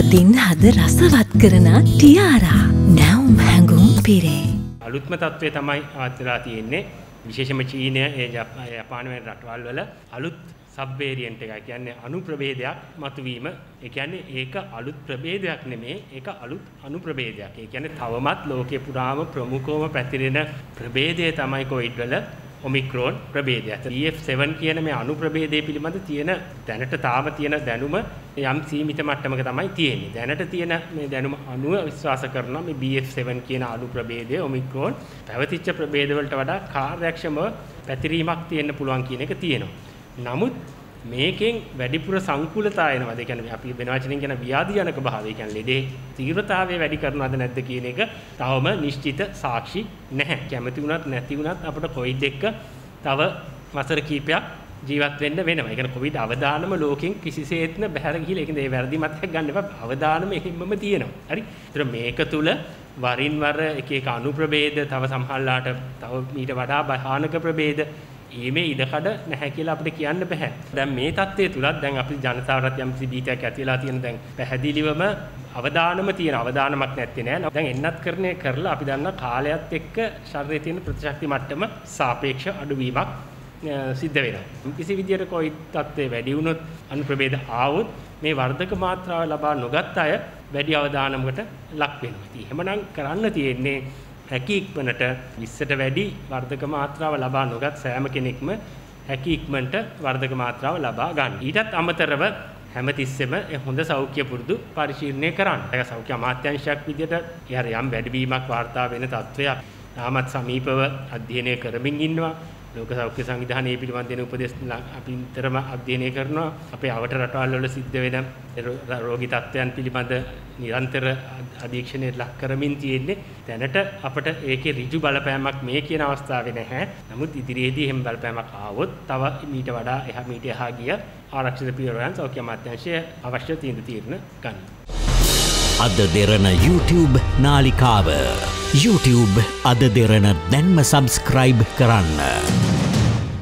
හදින් හද රසවත් කරන ටියාරා නැවුම් හැඟුම් පිරේ. අලුත්ම තත්ත්වය තමයි ආත්ලා තියෙන්නේ. විශේෂයෙන්ම චීනය ජපාන වැනි රටවල් වල අලුත් සබ් වේරියන්ට් එකක්. කියන්නේ අණු ප්‍රභේදයක් මතුවීම. ඒ කියන්නේ ඒක අලුත් ප්‍රභේදයක් නෙමෙයි. ඒක අලුත් අණු ප්‍රභේදයක්. ඒ කියන්නේ තවමත් ලෝකේ පුරාම ප්‍රමුඛවම පැතිරෙන ප්‍රභේදය තමයි කොවිඩ් වල ඔමික්‍රෝන් ප්‍රභේදය. BF7 කියන මේ අණු ප්‍රභේදය පිළිබඳ තියෙන දැනට තාම තියෙන දැනුම යම් සීමිත මට්ටමක තමයි තියෙන්නේ. දැනට තියෙන මේ දැනුම අනුව විශ්වාස කරනවා මේ BF7 කියන අණු ප්‍රභේදය ඔමික්‍රෝන් පැවතිච්ච ප්‍රභේද වලට වඩා කාර්යක්ෂමව පැතිරීමක් තියෙන්න පුළුවන් කියන එක තියෙනවා. නමුත් මේකෙන් වැඩිපුර සංකූලතා එනවා. ඒ කියන්නේ අපි වෙන වචනෙන් කියන ව්‍යාධිජනක භාවය. ඒ කියන්නේ ලෙඩේ තීව්‍රතාවය වැඩි කරනවද නැද්ද කියන එක තවම නිශ්චිත සාක්ෂි නැහැ. කැමති වුණත් නැති වුණත් අපිට කොවිඩ් එක්ක තව වසර කිහිපයක් ජීවත් වෙන්න වෙනවා. ඒ කියන්නේ කොවිඩ් අවදානම ලෝකෙන් කිසිසේත්ම බැහැර ගිහිලා ඒකෙන් ඒ වැරදි මතයක් ගන්න එපා. අවදානම එහෙම්මම තියෙනවා. හරි. ඒතර මේක තුල වරින් වර එක එක අණු ප්‍රභේද තව සමහරලාට තව ඊට වඩා භයානක ප්‍රභේද ඊමේ ඉඩකඩ නැහැ කියලා අපිට කියන්න බෑ. දැන් මේ தත්ත්වයේ තුලත් දැන් අපි ජනතාවට යම් කිසි බීජයක් ඇති වෙලා තියෙන දැන් පැහැදිලිවම අවදානම තියෙන අවදානමක් නැත්තේ නෑ. දැන් එන්නත් කරන්නේ කරලා අපි දන්නා කාලයත් එක්ක ශරීරයේ තියෙන ප්‍රතිශක්ති මට්ටම සාපේක්ෂ අඩුවීමක් සිද්ධ වෙනවා. කිසි විදියට කොයි තත්ත්වයේ වැඩි වුණොත් අණු ප්‍රභේද ආවොත් මේ වර්ධක මාත්‍රාව ලබා නොගත් අය වැඩි අවදානමකට ලක් වෙනවා. ඉතින් එහෙමනම් කරන්න තියෙන්නේ හැකි ඉක්මනට 20ට වැඩි වර්ධක මාත්‍රාව ලබා නොගත් සෑම කෙනෙක්ම හැකි ඉක්මනට වර්ධක මාත්‍රාව ලබා ගන්න. ඊටත් අමතරව හැමතිස්සෙම හොඳ සෞඛ්‍ය පුරුදු පරිශීලනය කරන්න. ඒක සෞඛ්‍ය අමාත්‍යාංශයක් විදිහට යම් වැඩිවීමක් වාර්තා වෙන තත්ත්වයක් තාමත් සමීපව අධ්‍යයනය කරමින් ඉන්නවා. ලෝක සෞඛ්‍ය සංවිධානයේ පිළිබඳ දෙන උපදෙස් අපි නිතරම අධ්‍යයනය කරනවා. අපේ අවට රටවල් වල සිද්ධ වෙන රෝගී තත්ත්වයන් පිළිබඳ නිරන්තර අධීක්ෂණයට ලක් කරමින් තියෙන්නේ. දැනට අපිට ඒකේ ඍජු බලපෑමක් මේ කියන අවස්ථාවේ නැහැ. නමුත් ඉදිරියේදී එහෙම බලපෑමක් ආවොත් තව ඊට වඩා එහා ගිය ආරක්ෂිත පියවරයන් සෞඛ්‍ය අමාත්‍යාංශය අවශ්‍ය තීරණ ගන්නවා. අද දෙරණ YouTube නාලිකාව YouTube අද දෙරණ දැන්ම සබස්ක්‍රයිබ් කරන්න.